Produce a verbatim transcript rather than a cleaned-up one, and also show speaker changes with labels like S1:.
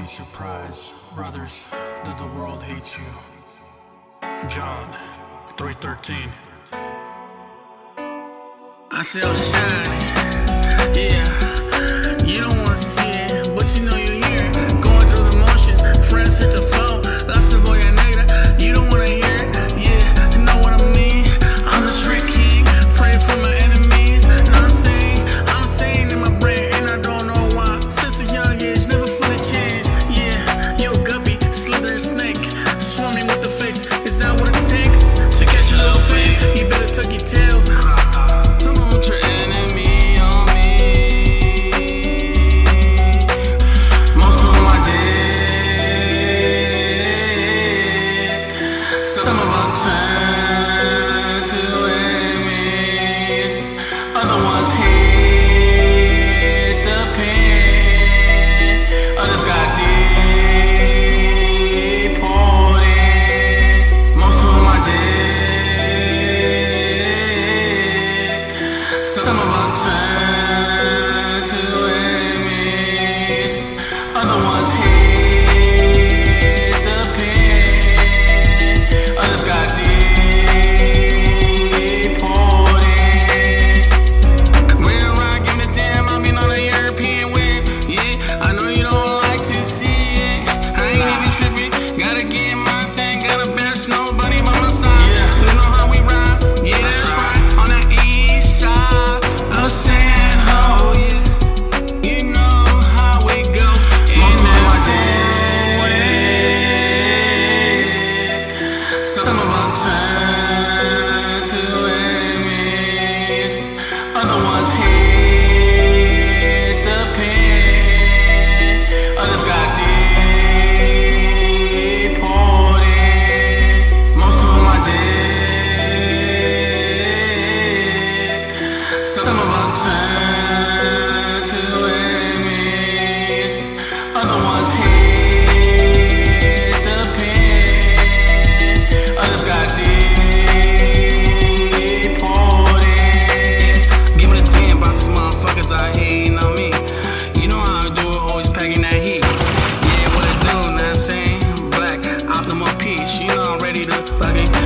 S1: be surprised, brothers, that the world hates you. John three thirteen.
S2: I still shine, yeah. You don't wanna see it, but you know you're here. Going through the motions, friends hit the phone. That's the boy I negra. You don't wanna hear it, yeah. You know what I mean? I'm the street king, pray for my enemies. Know what I'm saying? I'm saying in my brain, and I don't know why. Since a young age, never finna change. Yeah, you a guppy, slithering snake, swarming with the fakes. Is that what it takes to catch a little fame? You better tuck your tail. Some of them turn to enemies, other ones hit the pen, others got deported, most of them are dead. Some of them turn to enemies, other ones hit Some of them turn to enemies, other ones hit the pen, others got deported, most of them are dead. Some of them turn to enemies, other ones hit I hating on me. You know how I do it, always packing that heat. Yeah, what I do, not saying black, optimal peach. You know I'm ready to fucking